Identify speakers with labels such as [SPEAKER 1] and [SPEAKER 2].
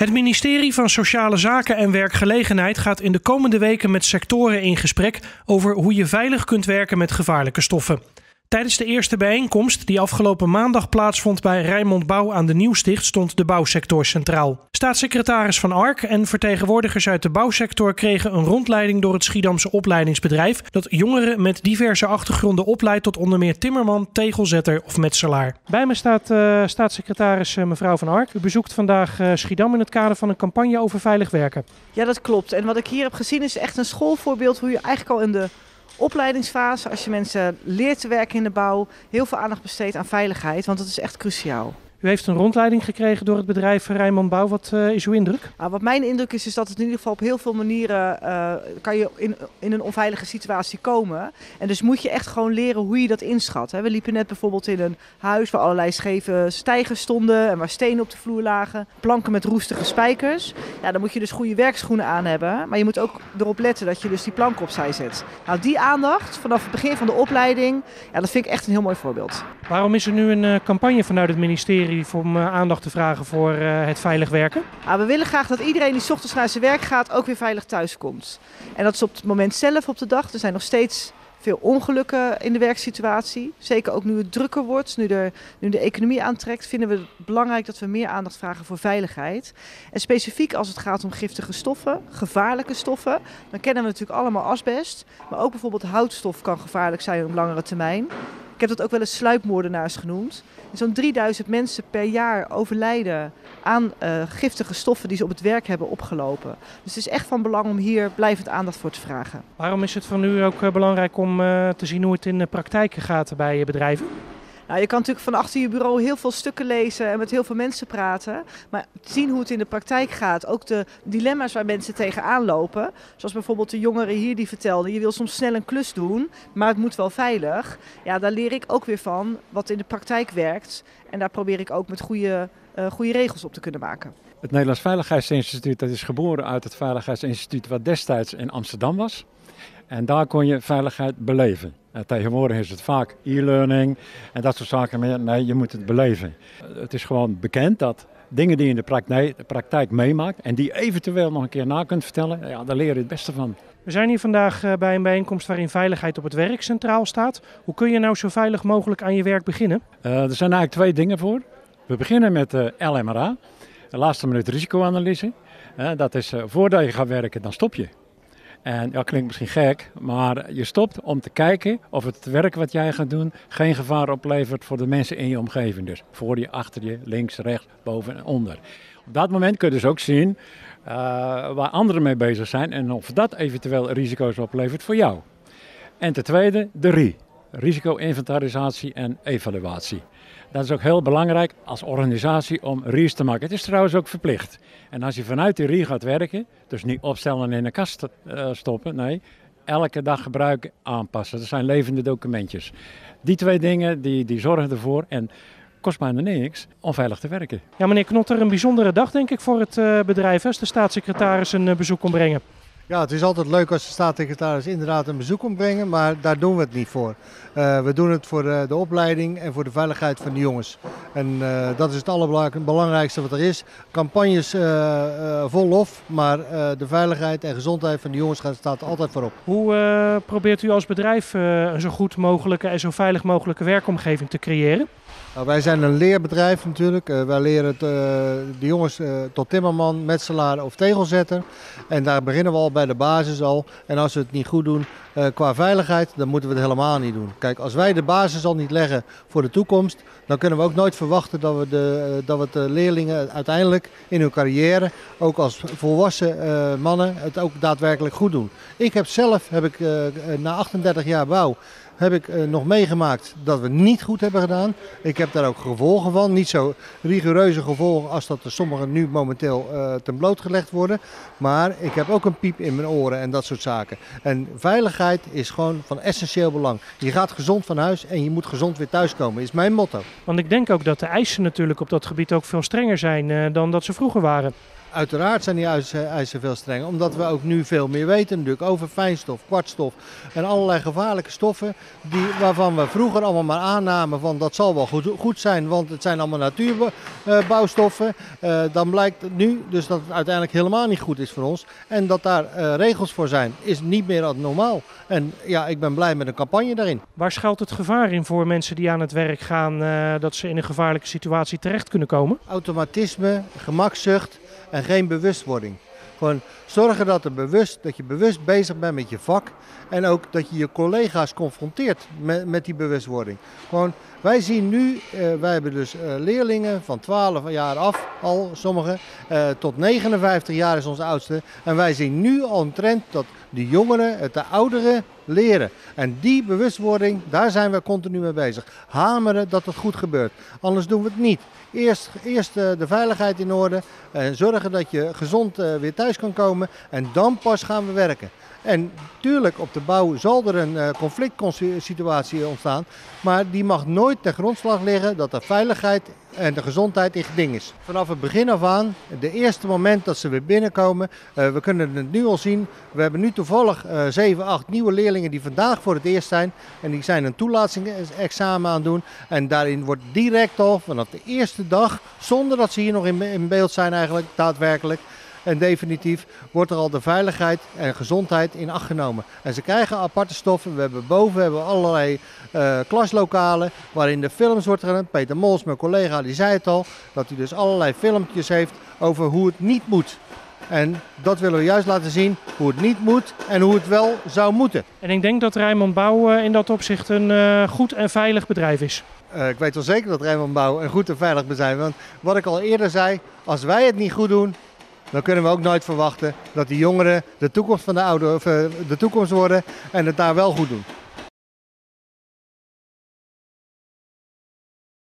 [SPEAKER 1] Het ministerie van Sociale Zaken en Werkgelegenheid gaat in de komende weken met sectoren in gesprek over hoe je veilig kunt werken met gevaarlijke stoffen. Tijdens de eerste bijeenkomst die afgelopen maandag plaatsvond bij Rijnmond Bouw aan de Nieuwsticht stond de bouwsector centraal. Staatssecretaris Van Ark en vertegenwoordigers uit de bouwsector kregen een rondleiding door het Schiedamse opleidingsbedrijf dat jongeren met diverse achtergronden opleidt tot onder meer timmerman, tegelzetter of metselaar. Bij me staat staatssecretaris mevrouw Van Ark. U bezoekt vandaag Schiedam in het kader van een campagne over veilig werken.
[SPEAKER 2] Ja, dat klopt. En wat ik hier heb gezien is echt een schoolvoorbeeld hoe je eigenlijk al in de opleidingsfase, als je mensen leert te werken in de bouw, heel veel aandacht besteedt aan veiligheid, want dat is echt cruciaal.
[SPEAKER 1] U heeft een rondleiding gekregen door het bedrijf Rijnmond Bouw. Wat is uw indruk?
[SPEAKER 2] Wat mijn indruk is dat het in ieder geval op heel veel manieren kan je in een onveilige situatie komen. En dus moet je echt gewoon leren hoe je dat inschat. We liepen net bijvoorbeeld in een huis waar allerlei scheve stijgers stonden en waar stenen op de vloer lagen. Planken met roestige spijkers. Ja, dan moet je dus goede werkschoenen aan hebben. Maar je moet ook erop letten dat je dus die planken opzij zet. Nou, die aandacht vanaf het begin van de opleiding, ja, dat vind ik echt een heel mooi voorbeeld.
[SPEAKER 1] Waarom is er nu een campagne vanuit het ministerie om aandacht te vragen voor het veilig werken?
[SPEAKER 2] We willen graag dat iedereen die 's ochtends naar zijn werk gaat ook weer veilig thuis komt. En dat is op het moment zelf op de dag. Er zijn nog steeds veel ongelukken in de werksituatie. Zeker ook nu het drukker wordt, nu de economie aantrekt, vinden we het belangrijk dat we meer aandacht vragen voor veiligheid. En specifiek als het gaat om giftige stoffen, gevaarlijke stoffen, dan kennen we natuurlijk allemaal asbest. Maar ook bijvoorbeeld houtstof kan gevaarlijk zijn op langere termijn. Ik heb dat ook wel eens sluipmoordenaars genoemd. Zo'n 3000 mensen per jaar overlijden aan giftige stoffen die ze op het werk hebben opgelopen. Dus het is echt van belang om hier blijvend aandacht voor te vragen.
[SPEAKER 1] Waarom is het voor u ook belangrijk om te zien hoe het in de praktijk gaat bij bedrijven?
[SPEAKER 2] Nou, je kan natuurlijk van achter je bureau heel veel stukken lezen en met heel veel mensen praten. Maar zien hoe het in de praktijk gaat, ook de dilemma's waar mensen tegenaan lopen. Zoals bijvoorbeeld de jongeren hier die vertelden, je wil soms snel een klus doen, maar het moet wel veilig. Ja, daar leer ik ook weer van wat in de praktijk werkt. En daar probeer ik ook met goede regels op te kunnen maken.
[SPEAKER 3] Het Nederlands Veiligheidsinstituut dat is geboren uit het Veiligheidsinstituut wat destijds in Amsterdam was. En daar kon je veiligheid beleven. Tegenwoordig is het vaak e-learning en dat soort zaken meer. Nee, je moet het beleven. Het is gewoon bekend dat dingen die je in de praktijk meemaakt en die eventueel nog een keer na kunt vertellen, ja, daar leer je het beste van.
[SPEAKER 1] We zijn hier vandaag bij een bijeenkomst waarin veiligheid op het werk centraal staat. Hoe kun je nou zo veilig mogelijk aan je werk beginnen?
[SPEAKER 3] Er zijn eigenlijk twee dingen voor. We beginnen met de LMRA, de laatste minuut risicoanalyse. Dat is voordat je gaat werken, dan stop je. En dat klinkt misschien gek, maar je stopt om te kijken of het werk wat jij gaat doen geen gevaar oplevert voor de mensen in je omgeving. Dus voor je, achter je, links, rechts, boven en onder. Op dat moment kun je dus ook zien waar anderen mee bezig zijn en of dat eventueel risico's oplevert voor jou. En ten tweede de RI, risico-inventarisatie en evaluatie. Dat is ook heel belangrijk als organisatie om RI's te maken. Het is trouwens ook verplicht. En als je vanuit die RI gaat werken, dus niet opstellen en in een kast stoppen, nee, elke dag gebruiken, aanpassen. Dat zijn levende documentjes. Die twee dingen die zorgen ervoor en kost bijna niks om veilig te werken.
[SPEAKER 1] Ja, meneer Knotter, een bijzondere dag denk ik voor het bedrijf als de staatssecretaris een bezoek komt brengen.
[SPEAKER 4] Ja, het is altijd leuk als de staatssecretaris inderdaad een bezoek komt brengen, maar daar doen we het niet voor. We doen het voor de opleiding en voor de veiligheid van de jongens. En dat is het allerbelangrijkste wat er is. Campagnes vol lof, maar de veiligheid en gezondheid van de jongens staat altijd voorop.
[SPEAKER 1] Hoe probeert u als bedrijf een zo goed mogelijke en zo veilig mogelijke werkomgeving te creëren?
[SPEAKER 4] Nou, wij zijn een leerbedrijf natuurlijk. Wij leren de jongens tot timmerman, metselaar of tegelzetter. En daar beginnen we al bij de basis al. En als we het niet goed doen qua veiligheid, dan moeten we het helemaal niet doen. Kijk, als wij de basis al niet leggen voor de toekomst, dan kunnen we ook nooit verwachten dat we de leerlingen uiteindelijk in hun carrière, ook als volwassen mannen, het ook daadwerkelijk goed doen. Heb ik na 38 jaar bouw, heb ik nog meegemaakt dat we niet goed hebben gedaan. Ik heb daar ook gevolgen van. Niet zo rigoureuze gevolgen als dat er sommigen nu momenteel ten blootgelegd worden. Maar ik heb ook een piep in mijn oren en dat soort zaken. En veiligheid is gewoon van essentieel belang. Je gaat gezond van huis en je moet gezond weer thuiskomen, is mijn motto.
[SPEAKER 1] Want ik denk ook dat de eisen natuurlijk op dat gebied ook veel strenger zijn dan dat ze vroeger waren.
[SPEAKER 4] Uiteraard zijn die eisen veel strenger, omdat we ook nu veel meer weten natuurlijk over fijnstof, kwartstof en allerlei gevaarlijke stoffen waarvan we vroeger allemaal maar aannamen van dat zal wel goed zijn, want het zijn allemaal natuurbouwstoffen. Dan blijkt nu dus dat het uiteindelijk helemaal niet goed is voor ons en dat daar regels voor zijn, is niet meer normaal. En ja, ik ben blij met een campagne daarin.
[SPEAKER 1] Waar schuilt het gevaar in voor mensen die aan het werk gaan, dat ze in een gevaarlijke situatie terecht kunnen komen?
[SPEAKER 4] Automatisme, gemakzucht en geen bewustwording. Gewoon zorgen dat je bewust bezig bent met je vak en ook dat je je collega's confronteert met die bewustwording. Gewoon, wij zien nu, wij hebben dus leerlingen van 12 jaar af, al sommigen, tot 59 jaar is onze oudste. En wij zien nu al een trend dat de jongeren het de ouderen leren. En die bewustwording, daar zijn we continu mee bezig. Hameren dat het goed gebeurt, anders doen we het niet. Eerst de veiligheid in orde en zorgen dat je gezond weer thuis kan komen en dan pas gaan we werken. En tuurlijk, op de bouw zal er een conflictsituatie ontstaan, maar die mag nooit ten grondslag liggen dat de veiligheid en de gezondheid in geding is. Vanaf het begin af aan, de eerste moment dat ze weer binnenkomen, we kunnen het nu al zien. We hebben nu toevallig 7, 8 nieuwe leerlingen die vandaag voor het eerst zijn. En die zijn een toelatingsexamen aan het doen. En daarin wordt direct al vanaf de eerste dag, zonder dat ze hier nog in beeld zijn eigenlijk, daadwerkelijk, en definitief wordt er al de veiligheid en gezondheid in acht genomen. En ze krijgen aparte stoffen. Boven hebben we allerlei klaslokalen waarin de films wordt gedaan. Peter Mols, mijn collega, die zei het al. Dat hij dus allerlei filmpjes heeft over hoe het niet moet. En dat willen we juist laten zien, hoe het niet moet en hoe het wel zou moeten.
[SPEAKER 1] En ik denk dat Rijnmond Bouw in dat opzicht een goed en veilig bedrijf is.
[SPEAKER 4] Ik weet wel zeker dat Rijnmond Bouw een goed en veilig bedrijf is. Want wat ik al eerder zei, als wij het niet goed doen, dan kunnen we ook nooit verwachten dat die jongeren de toekomst van de toekomst worden en het daar wel goed doen.